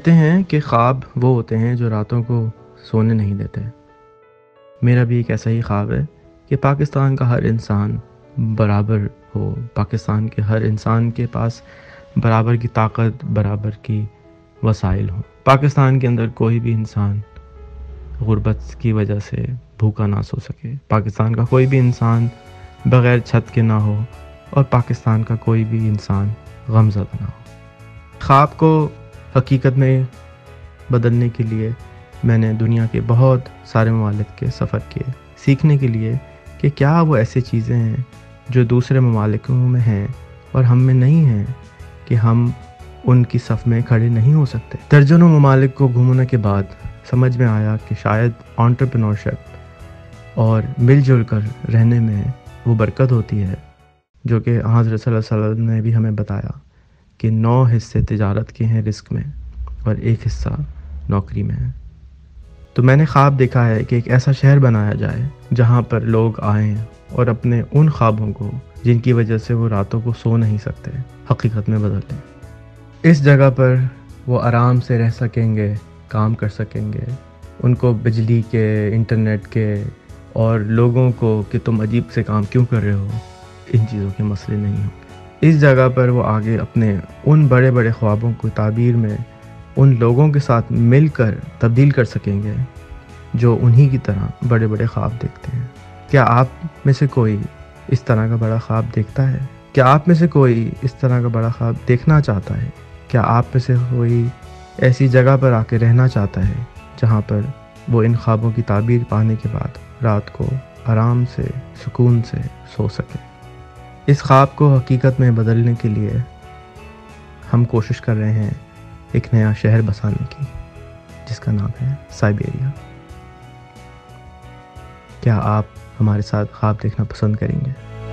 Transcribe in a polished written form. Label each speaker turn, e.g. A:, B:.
A: کہتے ہیں کہ خواب وہ ہوتے ہیں جو راتوں کو سونے نہیں دیتے۔ میرا بھی ایک ایسا ہی خواب ہے کہ پاکستان کا ہر انسان برابر ہو، پاکستان کے ہر انسان کے پاس برابر کی طاقت، برابر کی وسائل ہوں۔ پاکستان کے اندر کوئی بھی انسان غربت کی وجہ سے بھوکا نہ سو سکے، پاکستان کا کوئی بھی انسان بغیر چھت کے نہ ہو، اور پاکستان کا کوئی بھی انسان غمزدہ نہ ہو۔ خواب کو حقیقت میں بدلنے کے لیے میں نے دنیا کے بہت سارے ممالک کے سفر کیے، سیکھنے کے لیے کہ کیا وہ ایسی چیزیں ہیں جو دوسرے ممالکوں میں ہیں اور ہم میں نہیں ہیں، کہ ہم ان کی صف میں کھڑے نہیں ہو سکتے۔ درجنوں ممالک کو گھومنے کے بعد سمجھ میں آیا کہ شاید انٹرپرینورشپ اور مل جل کر رہنے میں وہ برکت ہوتی ہے جو کہ حضرت صلی اللہ علیہ وسلم نے بھی ہمیں بتایا کہ 9 حصے تجارت کے ہیں رزق میں اور 1 حصہ نوکری میں ہے۔ تو میں نے خواب دیکھا ہے کہ ایک ایسا شہر بنایا جائے جہاں پر لوگ آئیں اور اپنے ان خوابوں کو جن کی وجہ سے وہ راتوں کو سو نہیں سکتے حقیقت میں بدل لیں۔ اس جگہ پر وہ آرام سے رہ سکیں گے، کام کر سکیں گے، ان کو بجلی کے، انٹرنیٹ کے اور لوگوں کو کہ تم عجیب سے کام کیوں کر رہے ہو، ان چیزوں کے مسئلے نہیں ہوں۔ اس جگہ پر وہ آگے اپنے ان بڑے بڑے خوابوں کو تعبیر میں ان لوگوں کے ساتھ مل کر تبدیل کر سکیں گے جو انہی کی طرح بڑے بڑے خواب دیکھتے ہیں۔ کیا آپ میں سے کوئی اس طرح کا بڑا خواب دیکھتا ہے؟ کیا آپ میں سے کوئی اس طرح کا بڑا خواب دیکھنا چاہتا ہے؟ کیا آپ میں سے کوئی ایسی جگہ پر آ کے رہنا چاہتا ہے جہاں پر وہ ان خوابوں کی تعبیر پانے کے بعد رات کو آرام سے، سکون سے سو سکے؟ اس خواب کو حقیقت میں بدلنے کے لیے ہم کوشش کر رہے ہیں ایک نیا شہر بسانے کی، جس کا نام ہے سائبیریا۔ کیا آپ ہمارے ساتھ خواب دیکھنا پسند کریں گے؟